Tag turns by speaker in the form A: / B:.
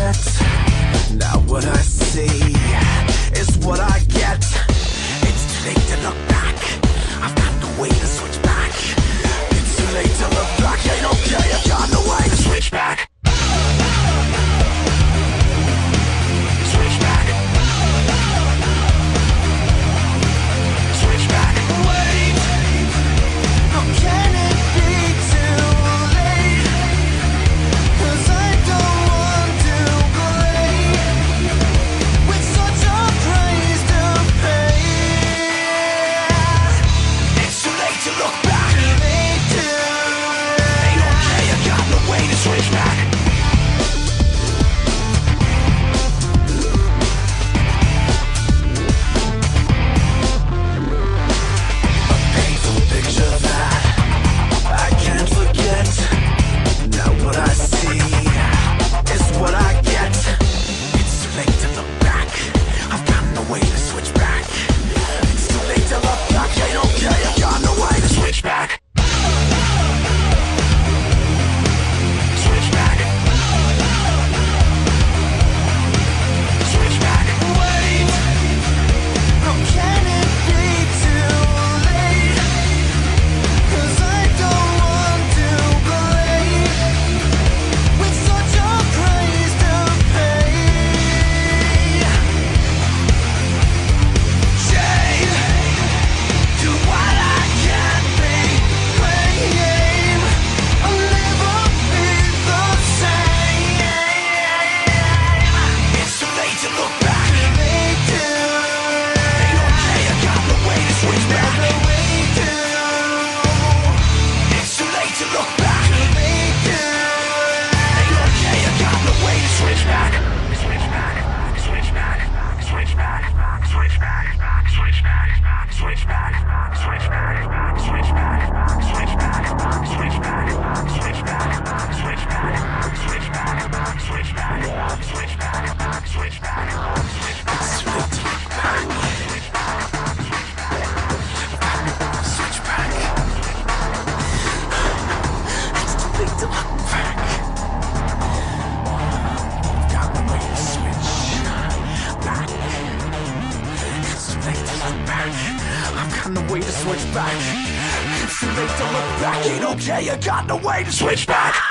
A: forget. Now what I see is what I get. It's too late to look back. I've got no way to switch back. It's too late to look back. Ain't okay, I've got no way to switch back. Switch back. Switch back. Wait, how can it be too late? 'Cause I don't want to go late with such a price to pay. It's too late to look back. Too late to. Ain't okay, I got no way to switch back. A painful picture that I can't forget. Now what I see is what I get. It's too late to look back. I've got no way to switch back. It's too late to look back. Ain't okay, I've got no way to switch back. Switch back. Switch back. Wait, how can it be too late? 'Cause I don't want to go late with such a price to pay. Shame to what I can't be. Claim I'll never be the same. It's too late to look back. Too late to. Ain't okay, I got no way to switch back. No way to. It's too late to look back. Too late to. Ain't okay, I got no way to switch back. Switch back. Switch back. Switch back. Switch back. Switch back. Switch back. Switch back. Switch back. Switch back. Switch back. Switch back. Switch back. Switch back. Switch back. Switch back. Switch back. It's too late to look back. Switch back. It's too late to look back. Got no way to switch back. It's too late to look back. I've got no way to switch back. It's too late to look back. Ain't okay, I got no way to switch back.